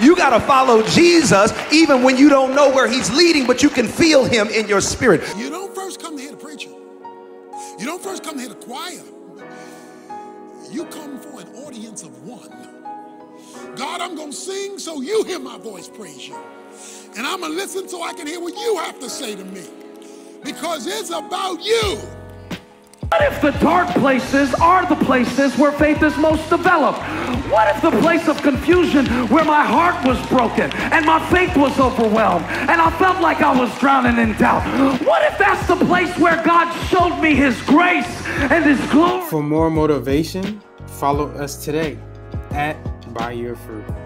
You got to follow Jesus even when you don't know where he's leading, but you can feel him in your spirit. You don't first come here to preach. You don't first come here to choir. You come for an audience of one. God, I'm going to sing so you hear my voice praise you. And I'm going to listen so I can hear what you have to say to me. Because it's about you. What if the dark places are the places where faith is most developed? What if the place of confusion where my heart was broken and my faith was overwhelmed and I felt like I was drowning in doubt? What if that's the place where God showed me his grace and his glory? For more motivation, follow us today at By Your Fruit.